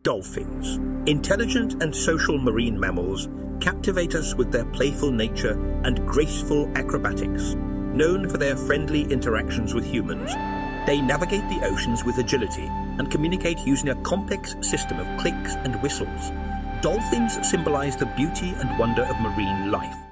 Dolphins. Intelligent and social marine mammals captivate us with their playful nature and graceful acrobatics. Known for their friendly interactions with humans, they navigate the oceans with agility and communicate using a complex system of clicks and whistles. Dolphins symbolize the beauty and wonder of marine life.